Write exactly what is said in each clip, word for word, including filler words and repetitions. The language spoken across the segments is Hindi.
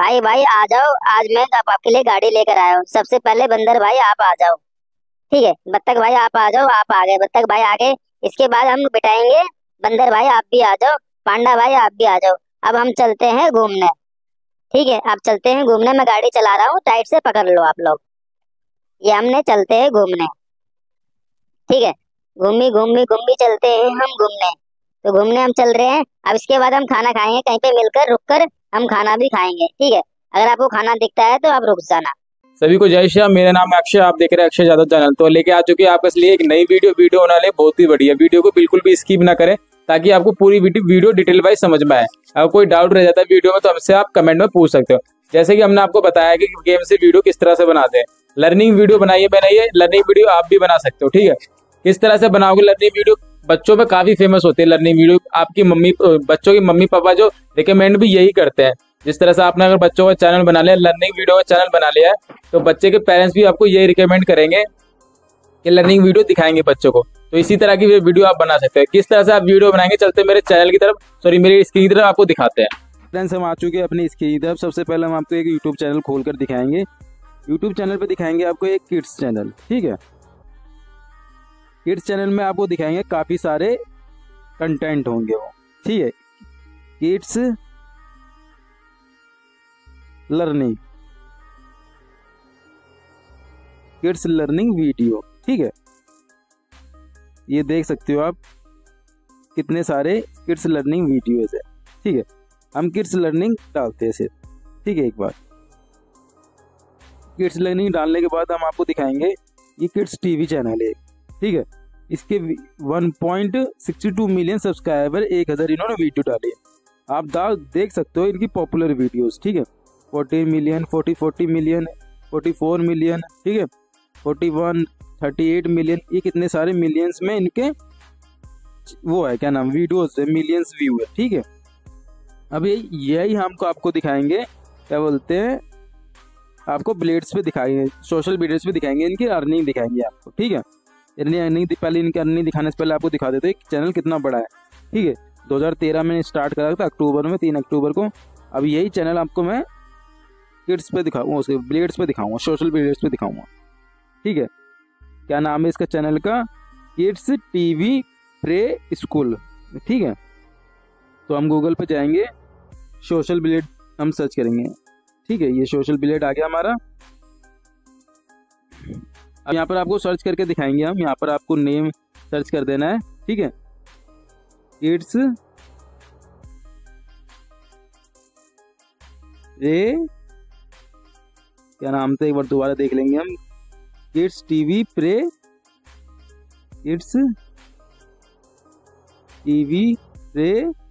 भाई भाई आ जाओ, आज मैं आप आपके लिए गाड़ी लेकर आया हूँ। सबसे पहले बंदर भाई आप आ जाओ। ठीक है, बत्तख भाई आप आ जाओ। आप आ गए, बत्तख भाई आ गए। इसके बाद हम बिठाएंगे। बंदर भाई आप भी आ जाओ। पांडा भाई आप भी आ जाओ। अब हम चलते हैं घूमने। ठीक है, अब चलते हैं घूमने। मैं गाड़ी चला रहा हूँ, टाइट से पकड़ लो आप लोग। ये हमने चलते हैं घूमने। ठीक है, घूमी घूमी घूमी चलते हैं हम घूमने। तो घूमने हम चल रहे हैं। अब इसके बाद हम खाना खाएंगे कहीं पे मिलकर, रुककर हम खाना भी खाएंगे। ठीक है, अगर आपको खाना दिखता है तो आप रुक जाना। सभी को जय श्री राम। मेरा नाम है अक्षय, आप देख रहे हैं अक्षय यादव चैनल। तो लेके आ चुके हैं आपके लिए एक नई वीडियो। वीडियो होने वाली है बहुत ही बढ़िया। वीडियो को बिल्कुल भी स्किप ना करें ताकि आपको पूरी वीडियो डिटेल वाइज समझ में आए। अगर कोई डाउट रह जाता है वीडियो में तो हमसे आप कमेंट में पूछ सकते हो। जैसे कि हमने आपको बताया कि गेम से वीडियो किस तरह से बनाते हैं। लर्निंग वीडियो बनाइए बनाइए लर्निंग वीडियो आप भी बना सकते हो। ठीक है, किस तरह से बनाओगे लर्निंग वीडियो? बच्चों में काफी फेमस होती है लर्निंग वीडियो। आपकी मम्मी बच्चों की मम्मी पापा जो रिकमेंड भी यही करते हैं। जिस तरह से आपने अगर बच्चों का चैनल बना लिया, लर्निंग वीडियो का चैनल बना लिया है, तो बच्चे के पेरेंट्स भी आपको यही रिकमेंड करेंगे कि लर्निंग वीडियो दिखाएंगे बच्चों को। तो इसी तरह की वीडियो आप बना सकते हैं। किस तरह से आप वीडियो बनाएंगे, चलते मेरे चैनल की तरफ, सॉरी मेरी स्क्रीन की तरफ आपको दिखाते हैं। फ्रेंड्स, हम आ चुके हैं अपनी स्क्रीन की तरफ। सबसे पहले हम आपको एक यूट्यूब चैनल खोलकर दिखाएंगे। यूट्यूब चैनल पे दिखाएंगे आपको एक किड्स चैनल। ठीक है, किड्स चैनल में आपको दिखाएंगे काफी सारे कंटेंट होंगे वो। ठीक है, kids learning, kids learning video. ठीक है, ये देख सकते हो आप कितने सारे किड्स लर्निंग वीडियोस है। ठीक है, हम किड्स लर्निंग डालते हैं सिर्फ। ठीक है, एक बार किड्स लर्निंग डालने के बाद हम आपको दिखाएंगे ये किड्स टीवी चैनल है। ठीक है, इसके one point six two million subscriber, एक हजार इन्होंने वीडियो डाली है। आप दा देख सकते हो इनकी पॉपुलर वीडियोस। ठीक है, forty million, forty forty million, forty four million, ठीक है, forty one, thirty eight million, ये कितने सारे मिलियंस में इनके वो है, क्या नाम, वीडियोस है, मिलियंस व्यू है। ठीक है, अभी यही हमको आपको दिखाएंगे, क्या बोलते हैं, आपको ब्लेड्स पे दिखाएंगे, सोशल मीडियाज पे दिखाएंगे, इनकी अर्निंग दिखाएंगे आपको। ठीक है, अर्निंग पहले इनकी अर्निंग दिखाने से पहले आपको दिखा देते हैं चैनल कितना बड़ा है। ठीक है, दो हज़ार तेरह में स्टार्ट करा था, अक्टूबर में, तीन अक्टूबर को। अब यही चैनल आपको मैं किड्स पे दिखाऊंगा, उसके ब्लेड्स पे दिखाऊंगा, सोशल मीडियाज पे दिखाऊंगा। ठीक है, क्या नाम है इसका चैनल का? Kids TV preschool. ठीक है, तो हम गूगल पे जाएंगे, सोशल ब्लेड हम सर्च करेंगे। ठीक है, ये सोशल ब्लेड आ गया हमारा। अब यहाँ पर आपको सर्च करके दिखाएंगे हम। यहाँ पर आपको नेम सर्च कर देना है। ठीक है, किड्स रे, क्या नाम था, एक बार दोबारा देख लेंगे हम। Kids TV pre, kids TV pre,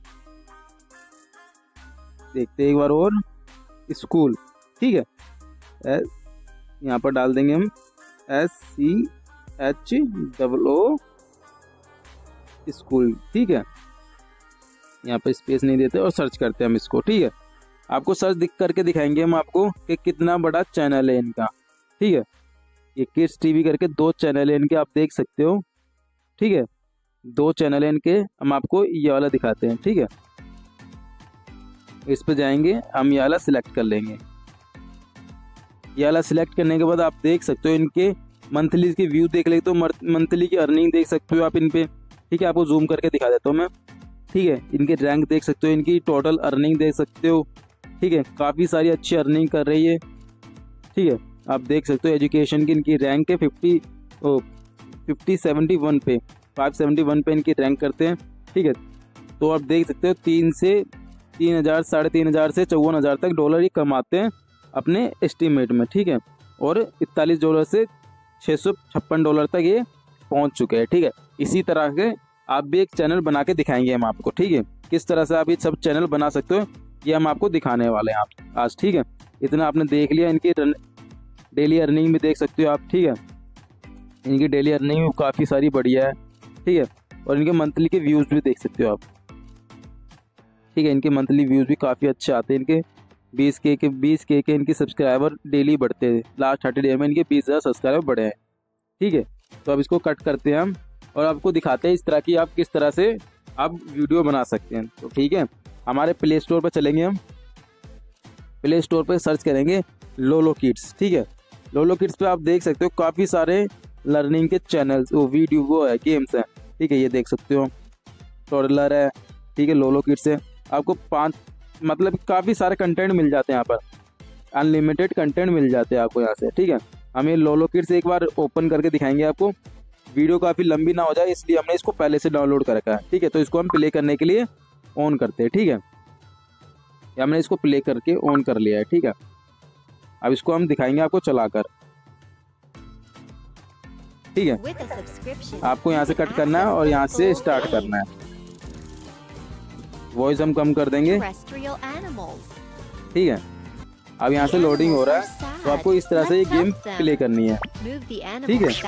देखते हैं एक बार और, स्कूल। ठीक है, यहाँ पर डाल देंगे हम S C H double O school. ठीक है, यहाँ पर स्पेस नहीं देते और सर्च करते हैं हम इसको। ठीक है, आपको सर्च दिख करके दिखाएंगे हम आपको कि कितना बड़ा चैनल है इनका। ठीक है, ये किड्स टीवी करके दो चैनल है इनके, आप देख सकते हो। ठीक है, दो चैनल है इनके, हम आपको ये वाला दिखाते हैं। ठीक है, इस पे जाएंगे, हम ये वाला सिलेक्ट कर लेंगे। ये वाला सिलेक्ट करने के बाद आप देख सकते हो इनके मंथली के व्यू देख ले तो मंथली की अर्निंग देख सकते हो आप इन पे। ठीक है, आपको जूम करके दिखा देता हूँ मैं। ठीक है, इनके रैंक देख सकते हो, इनकी टोटल अर्निंग देख सकते हो। ठीक है, काफ़ी सारी अच्छी अर्निंग कर रही है। ठीक है, आप देख सकते हो एजुकेशन की इनकी रैंक है fifty oh fifty seventy one पे, फाइव सेवेंटी वन पे इनकी रैंक करते हैं। ठीक है, तो आप देख सकते हो तीन से तीन हज़ार साढ़े तीन हज़ार से चौवन हज़ार तक डॉलर ही कमाते हैं अपने एस्टीमेट में। ठीक है, और इकतालीस डॉलर से छः सौ छप्पन डॉलर तक ये पहुंच चुके हैं। ठीक है, इसी तरह के आप भी एक चैनल बना के दिखाएंगे हम आपको। ठीक है, किस तरह से आप ये सब चैनल बना सकते हो ये हम आपको दिखाने वाले हैं आप आज। ठीक है, इतना आपने देख लिया। इनकी डेली अर्निंग भी देख सकते हो आप। ठीक है, इनकी डेली अर्निंग भी काफ़ी सारी बढ़िया है। ठीक है, और इनके मंथली के व्यूज़ भी देख सकते हो आप। ठीक है, इनके मंथली व्यूज़ भी काफ़ी अच्छे आते हैं। इनके बीस के के बीस के के इनके सब्सक्राइबर डेली बढ़ते हैं। लास्ट थर्टी डे में इनके बीस हज़ार सब्सक्राइबर बढ़े हैं। ठीक है, तो अब इसको कट करते हैं हम और आपको दिखाते हैं इस तरह की आप किस तरह से आप वीडियो बना सकते हैं। तो ठीक है, हमारे प्ले स्टोर पर चलेंगे हम। प्ले स्टोर पे सर्च करेंगे लोलो किड्स। ठीक है, लोलो किड्स पे आप देख सकते हो काफ़ी सारे लर्निंग के चैनल्स, वो वीडियो वो है, गेम्स हैं। ठीक है, ये देख सकते हो, टोडलर है। ठीक है, लोलो किड्स है। आपको पाँच मतलब काफ़ी सारे कंटेंट मिल जाते हैं यहाँ पर, अनलिमिटेड कंटेंट मिल जाते हैं आपको यहाँ से। ठीक है, हम ये लोलो किड्स एक बार ओपन करके दिखाएंगे आपको, वीडियो काफ़ी लंबी ना हो जाए इसलिए हमने इसको पहले से डाउनलोड कर रखा है। ठीक है, तो इसको हम प्ले करने के लिए ऑन करते हैं। ठीक है, हमने इसको प्ले करके ऑन कर लिया है। ठीक है, अब इसको हम दिखाएंगे आपको चलाकर। ठीक है, आपको यहाँ से कट करना है और यहाँ से स्टार्ट करना है। वॉइस हम कम कर देंगे। ठीक है, अब यहाँ से लोडिंग हो रहा है, तो आपको इस तरह से ये गेम प्ले करनी है। ठीक है,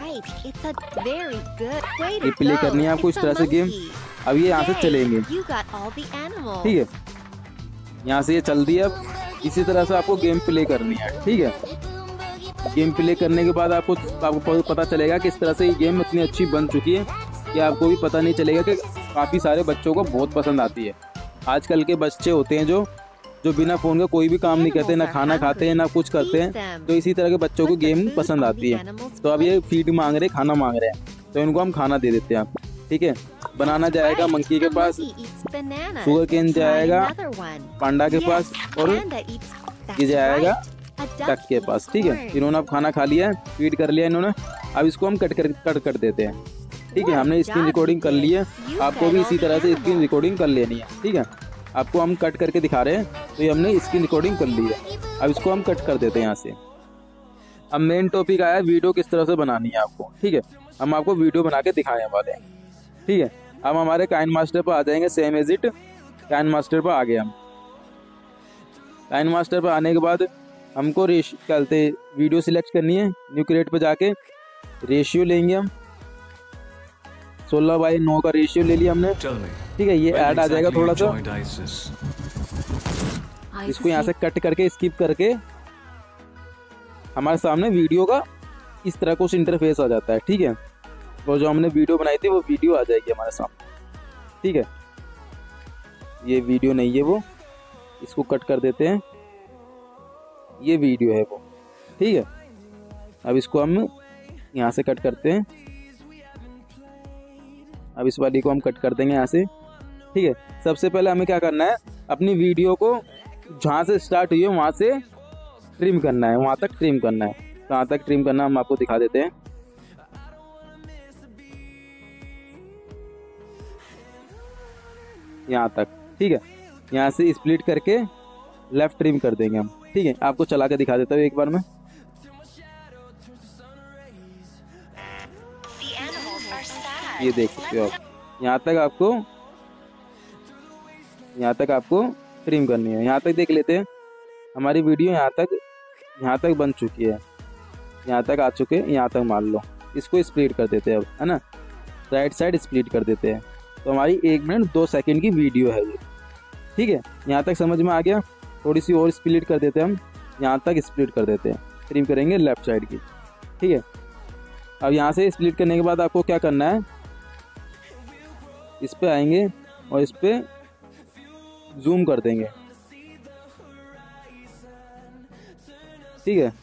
ये प्ले करनी है आपको इस तरह से गेम। अब ये यहाँ से चलेंगे। ठीक है, यहाँ से ये चल दिया। अब इसी तरह से आपको गेम प्ले करनी है। ठीक है, गेम प्ले करने के बाद आपको आपको पता चलेगा कि इस तरह से ये गेम इतनी अच्छी बन चुकी है कि आपको भी पता नहीं चलेगा कि काफ़ी सारे बच्चों को बहुत पसंद आती है। आजकल के बच्चे होते हैं जो जो बिना फ़ोन का कोई भी काम नहीं करते, ना खाना खाते हैं ना कुछ करते हैं, तो इसी तरह के बच्चों को गेम पसंद आती है। तो अब ये फीड मांग रहे, खाना मांग रहे हैं, तो इनको हम खाना दे देते हैं। ठीक है, बनाना जाएगा मंकी के पास, शुगर केन जाएगा पांडा के पास, और ये जाएगा टक के पास। ठीक है, इन्होंने अब खाना खा लिया है, फीड कर लिया इन्होंने। अब इसको हम कट कर कट कर देते हैं। ठीक है, हमने स्क्रीन रिकॉर्डिंग कर ली है, आपको भी इसी तरह से स्क्रीन रिकॉर्डिंग कर लेनी है। ठीक है, आपको हम कट करके दिखा रहे हैं, तो ये हमने स्क्रीन रिकॉर्डिंग कर ली है। अब इसको हम कट कर देते हैं यहाँ से। अब मेन टॉपिक आया वीडियो किस तरह से बनानी है आपको। ठीक है, हम आपको वीडियो बना के दिखाने वाले हैं। ठीक है, अब हमारे काइन मास्टर पर आ जाएंगे, same as it kind master पर आ गए हम। काइन मास्टर पर आने के बाद हमको रेश कहते वीडियो सिलेक्ट करनी है। न्यू क्रिएट पर जाके रेशियो लेंगे हम, सोलह बाई नौ का रेशियो ले लिया हमने। ठीक है, ये ऐड आ जाएगा थोड़ा सा, इसको यहाँ से कट करके स्किप करके हमारे सामने वीडियो का इस तरह कुछ इंटरफेस आ जाता है। ठीक है, और जो हमने वीडियो बनाई थी वो वीडियो आ जाएगी हमारे सामने। ठीक है, ये वीडियो नहीं है वो, इसको कट कर देते हैं, ये वीडियो है वो। ठीक है, अब इसको हम यहाँ से कट करते हैं। अब इस वाली को हम कट कर देंगे यहाँ से। ठीक है, सबसे पहले हमें क्या करना है, अपनी वीडियो को जहाँ से स्टार्ट हुई है वहाँ से ट्रिम करना है, वहाँ तक ट्रिम करना है। कहाँ तक ट्रिम करना है हम आपको दिखा देते हैं। यहाँ तक। ठीक है, यहाँ से स्प्लिट करके लेफ्ट ट्रिम कर देंगे हम। ठीक है, आपको चला के दिखा देता हूँ एक बार में। ये देख सकते हो आप, यहाँ तक आपको यहाँ तक आपको ट्रिम करनी है। यहाँ तक देख लेते हैं, हमारी वीडियो यहाँ तक यहाँ तक बन चुकी है, यहाँ तक आ चुके हैं। यहाँ तक मान लो, इसको स्प्लिट कर देते हैं अब, है ना, राइट साइड स्प्लिट कर देते हैं, तो हमारी एक मिनट दो सेकंड की वीडियो है ये। ठीक है, यहाँ तक समझ में आ गया। थोड़ी सी और स्प्लिट कर देते हैं हम, यहाँ तक स्प्लिट कर देते हैं, ट्रिम करेंगे लेफ्ट साइड की। ठीक है, अब यहाँ से स्प्लिट करने के बाद आपको क्या करना है, इस पे आएंगे और इस पे जूम कर देंगे। ठीक है,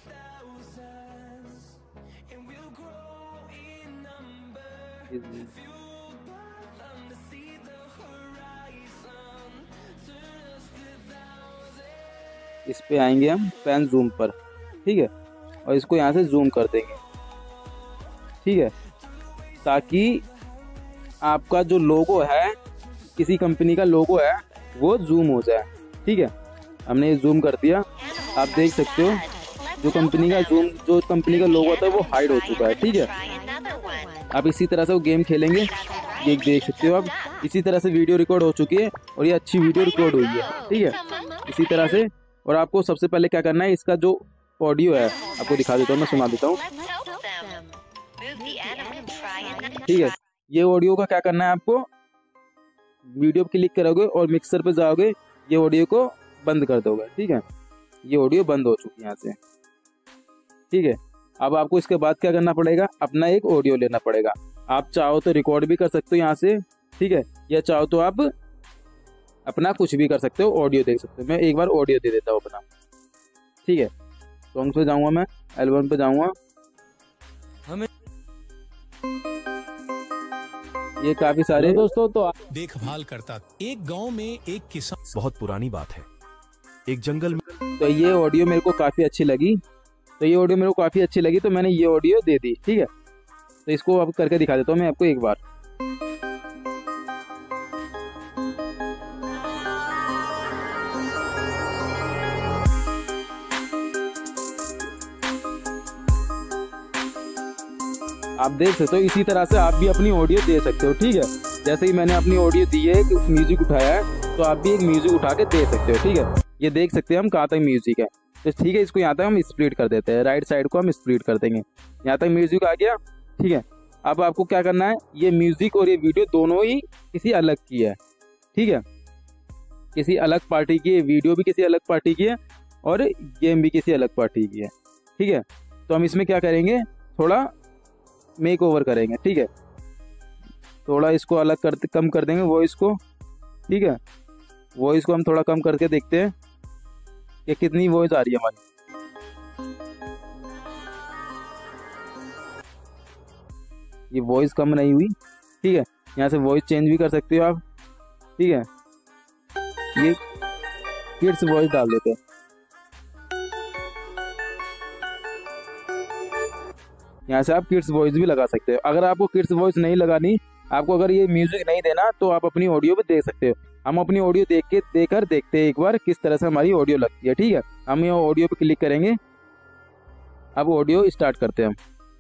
इस पे आएंगे हम पेन जूम पर। ठीक है, और इसको यहाँ से जूम कर देंगे। ठीक है, ताकि आपका जो लोगो है, किसी कंपनी का लोगो है, वो जूम हो जाए। ठीक है, हमने ये जूम कर दिया। आप देख सकते हो जो कंपनी का जूम जो कंपनी का लोगो था वो हाइड हो चुका है। ठीक है, आप इसी तरह से वो गेम खेलेंगे, ये देख सकते हो आप। इसी तरह से वीडियो रिकॉर्ड हो चुकी है और ये अच्छी वीडियो रिकॉर्ड हुई है। ठीक है, इसी तरह से। और आपको सबसे पहले क्या करना है, इसका जो ऑडियो है आपको दिखा देता हूँ, मैं सुना देता हूँ। ठीक है, ये ऑडियो का क्या करना है, आपको वीडियो पे क्लिक करोगे और मिक्सर पे जाओगे, ये ऑडियो को बंद कर दोगे। ठीक है, ये ऑडियो बंद हो चुकी है यहाँ से। ठीक है, अब आपको इसके बाद क्या करना पड़ेगा, अपना एक ऑडियो लेना पड़ेगा। आप चाहो तो रिकॉर्ड भी कर सकते हो यहाँ से। ठीक है, या चाहो तो आप अपना कुछ भी कर सकते हो, ऑडियो देख सकते हो। मैं एक बार ऑडियो दे देता हूँ अपना, ठीक है। सॉन्ग्स पे जाऊँगा, मैं एल्बम पे जाऊँगा, हमें ये काफी सारे दोस्तों तो देखभाल करता। एक गांव में एक किसान, बहुत पुरानी बात है, एक जंगल में। तो ये ऑडियो मेरे को काफी अच्छी लगी, तो ये ऑडियो मेरे को काफी अच्छी लगी तो मैंने ये ऑडियो दे दी, ठीक है। तो इसको अब करके दिखा देता हूँ मैं आपको एक बार। आप देख सकते हो इसी तरह से आप भी अपनी ऑडियो दे सकते हो, ठीक है। जैसे ही मैंने अपनी ऑडियो दी है, म्यूजिक उठाया है, तो आप भी एक म्यूजिक उठा के दे सकते हो, ठीक है। ये देख सकते हैं हम कहाँ तक म्यूजिक है, तो ठीक है। इसको यहाँ तक हम स्प्लिट कर देते हैं, राइट साइड को हम स्प्लिट कर देंगे। यहाँ तक म्यूजिक आ गया, ठीक है। अब आपको क्या करना है, ये म्यूजिक और ये वीडियो दोनों ही किसी अलग की है, ठीक है। किसी अलग पार्टी की है, वीडियो भी किसी अलग पार्टी की है और गेम भी किसी अलग पार्टी की है, ठीक है। तो हम इसमें क्या करेंगे, थोड़ा मेक ओवर करेंगे, ठीक है। थोड़ा इसको अलग कर कम कर देंगे वॉइस को, ठीक है। वॉइस को हम थोड़ा कम करके देखते हैं कि कितनी वॉइस आ रही है हमारी। ये वॉइस कम नहीं हुई, ठीक है। यहाँ से वॉइस चेंज भी कर सकते हो आप, ठीक है। ये किड्स वॉइस डाल देते हैं, यहाँ से आप किड्स वॉइस भी लगा सकते हो। अगर आपको किड्स वॉइस नहीं लगानी, आपको अगर ये म्यूजिक नहीं देना, तो आप अपनी ऑडियो पे देख सकते हो। हम अपनी ऑडियो देख के देकर देखते हैं एक बार किस तरह से हमारी ऑडियो लगती है, ठीक है। हम ये ऑडियो पे क्लिक करेंगे, अब ऑडियो स्टार्ट करते हैं हम।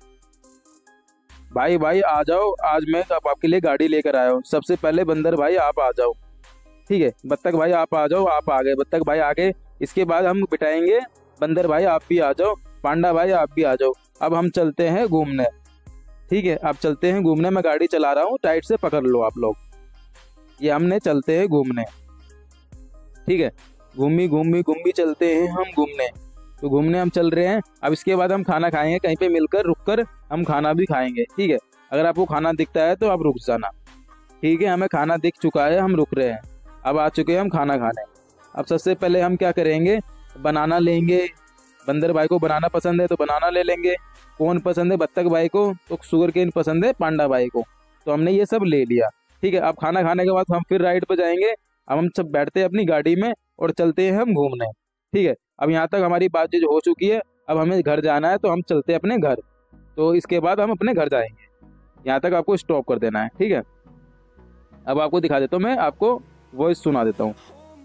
भाई भाई आ जाओ, आज मैं आप आपके लिए गाड़ी लेकर आया हूँ। सबसे पहले बंदर भाई आप आ जाओ, ठीक है। बत्तख भाई आप आ जाओ, आप आ गए, बत्तख भाई आ गए। इसके बाद हम बिठाएंगे, बंदर भाई आप भी आ जाओ, पांडा भाई आप भी आ जाओ। अब हम चलते हैं घूमने, ठीक है। अब चलते हैं घूमने, मैं गाड़ी चला रहा हूँ, टाइट से पकड़ लो आप लोग। ये हमने चलते हैं घूमने, ठीक है। घूमी घूमी घूमी चलते हैं हम घूमने, तो घूमने हम चल रहे हैं। अब इसके बाद हम खाना खाएंगे, कहीं पे मिलकर रुककर हम खाना भी खाएंगे, ठीक है। अगर आपको खाना दिखता है तो आप रुक जाना, ठीक है। हमें खाना दिख चुका है, हम रुक रहे हैं। अब आ चुके हैं हम खाना खाने। अब सबसे पहले हम क्या करेंगे, बनाना लेंगे। बंदर भाई को बनाना पसंद है तो बनाना ले लेंगे। कौन पसंद है, बत्तख भाई को, तो शुगर केन पसंद है पांडा भाई को, तो हमने ये सब ले लिया, ठीक है। अब खाना खाने के बाद हम फिर राइड पे जाएंगे। अब हम सब बैठते हैं अपनी गाड़ी में और चलते हैं हम घूमने, ठीक है। अब यहाँ तक हमारी बातचीत हो चुकी है, अब हमें घर जाना है, तो हम चलते हैं अपने घर। तो इसके बाद हम अपने घर जाएंगे, यहाँ तक आपको स्टॉप कर देना है, ठीक है। अब आपको दिखा देता हूँ, मैं आपको वॉइस सुना देता हूँ।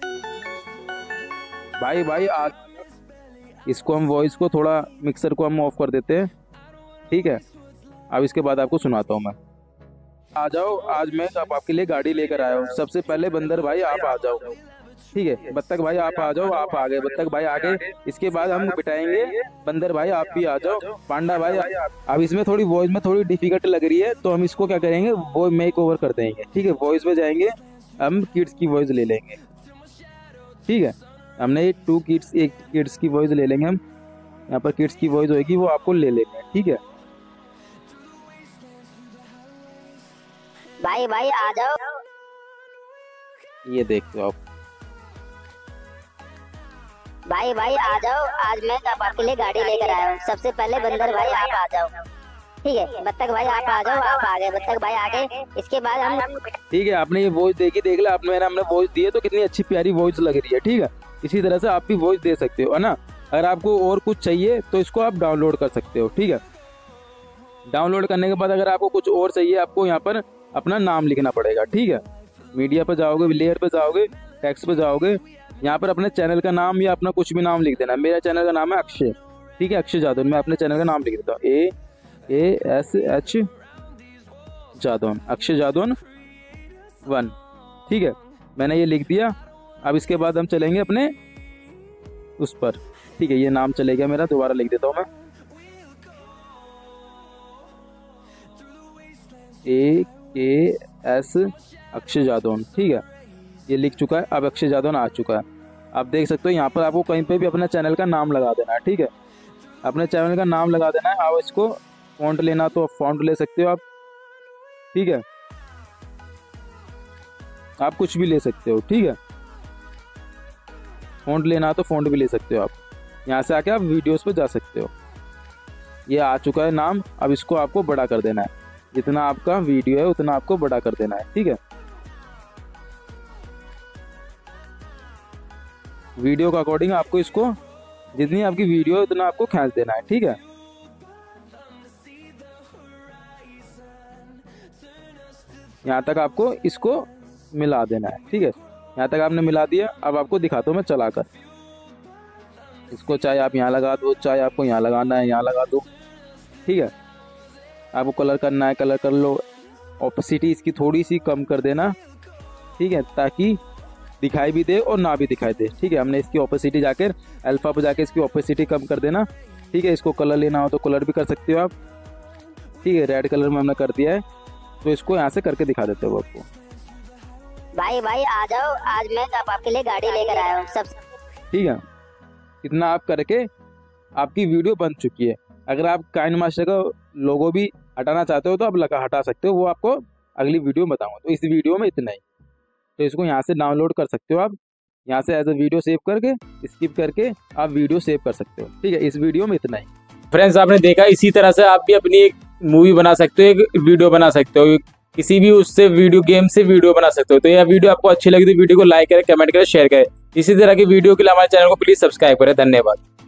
भाई भाई आज इसको हम वॉइस को थोड़ा मिक्सर को हम ऑफ कर देते हैं, ठीक है। अब इसके बाद आपको सुनाता हूँ मैं। आ जाओ, आज मैं आप आपके लिए गाड़ी लेकर आया हूँ। सबसे पहले बंदर भाई आप आ जाओ, ठीक है। बत्तख भाई आप आ जाओ, आप आ गए, बत्तख भाई आ गए। इसके बाद हम बिठाएंगे, बंदर भाई आप भी आ जाओ, पांडा भाई। अब इसमें थोड़ी वॉइस में थोड़ी डिफिकल्ट लग रही है, तो हम इसको क्या करेंगे, वो मेक ओवर कर देंगे, ठीक है। वॉइस में जाएंगे, हम किड्स की वॉइस ले लेंगे, ठीक है। हमने टू किड्स, एक किड्स की वॉइस ले लेंगे हम। यहाँ पर किड्स की वॉइस होगी, वो आपको ले लेंगे, ठीक है। भाई भाई आ जाओ, ये देखते हो आप। भाई भाई आ जाओ, आज मैं आप आपके लिए गाड़ी लेकर आया हूँ। सबसे पहले बंदर भाई आप आ जाओ, ठीक है। बत्तख भाई आप आ जाओ, आप आ गए, बत्तख भाई आ गए। इसके बाद हम, ठीक है। आपने ये वॉइस देखी, देख लिया आपने, हमने वॉइस दी है, तो कितनी अच्छी प्यारी वॉइस लग रही है, ठीक है। इसी तरह से आप भी वॉइस दे सकते हो, है ना। अगर आपको और कुछ चाहिए तो इसको आप डाउनलोड कर सकते हो, ठीक है। डाउनलोड करने के बाद अगर आपको कुछ और चाहिए, आपको यहाँ पर अपना नाम लिखना पड़ेगा, ठीक है। मीडिया पे जाओगे, लेयर पे जाओगे, टेक्स्ट पे जाओगे, यहाँ पर अपने चैनल का नाम या अपना कुछ भी नाम लिख देना। मेरा चैनल का नाम है अक्षय, ठीक है, अक्षय जादौन। मैं अपने चैनल का नाम लिख देता हूँ, A A S H Jadaun, Akshay Jadaun one, ठीक है। मैंने ये लिख दिया। अब इसके बाद हम चलेंगे अपने उस पर, ठीक है। ये नाम चलेगा मेरा, दोबारा लिख देता हूँ मैं, ए के एस अक्षय जादौन, ठीक है। ये लिख चुका है। अब अक्षय जादौन आ चुका है। आप देख सकते हो, यहाँ पर आपको कहीं पे भी अपने चैनल का नाम लगा देना है, ठीक है। अपने चैनल का नाम लगा देना है। आप इसको फॉन्ट लेना तो फॉन्ट ले सकते हो आप, ठीक है। आप कुछ भी ले सकते हो, ठीक है। फ़ॉन्ट लेना हो तो फ़ॉन्ट भी ले सकते हो आप। यहाँ से आके आप वीडियोस पे जा सकते हो। ये आ चुका है नाम। अब इसको आपको बड़ा कर देना है, जितना आपका वीडियो है उतना आपको बड़ा कर देना है। ठीक है, वीडियो के अकॉर्डिंग आपको इसको, जितनी आपकी वीडियो है उतना आपको खींच देना है। ठीक है, यहाँ तक आपको इसको मिला देना है। ठीक है, यहाँ तक आपने मिला दिया। अब आपको दिखाता हूँ मैं चलाकर इसको, चाहे आप यहाँ लगा दो, चाहे आपको यहाँ लगाना है यहाँ लगा दो। ठीक है, आपको कलर करना है कलर कर लो। ऑपेसिटी इसकी थोड़ी सी कम कर देना। ठीक है, ताकि दिखाई भी दे और ना भी दिखाई दे। ठीक है, हमने इसकी ऑपेसिटी जाकर अल्फा पर जाकर इसकी ऑपेसिटी कम कर देना। ठीक है, इसको कलर लेना हो तो कलर भी कर सकते हो आप। ठीक है, रेड कलर में हमने कर दिया है, तो इसको यहाँ से करके दिखा देते हो आपको। भाई भाई आ जाओ, आज मैं आप आपके लिए गाड़ी लेकर आया हूँ सब। ठीक है, इतना आप करके आपकी वीडियो बन चुकी है। अगर आप काइनमास्टर का लोगो भी हटाना चाहते हो तो आप लगा हटा सकते हो, वो आपको अगली वीडियो में बताऊंगा। तो इस वीडियो में इतना ही। तो इसको यहाँ से डाउनलोड कर सकते हो आप, यहाँ से एज अ वीडियो सेव करके स्किप करके आप वीडियो सेव कर सकते हो। ठीक है, इस वीडियो में इतना ही। फ्रेंड्स, आपने देखा, इसी तरह से आप भी अपनी एक मूवी बना सकते हो, एक वीडियो बना सकते हो, किसी भी उससे वीडियो गेम से वीडियो बना सकते हो। तो यह वीडियो आपको अच्छी लगी तो वीडियो को लाइक करें, कमेंट करें, शेयर करें। इसी तरह की वीडियो के लिए हमारे चैनल को प्लीज सब्सक्राइब करें। धन्यवाद।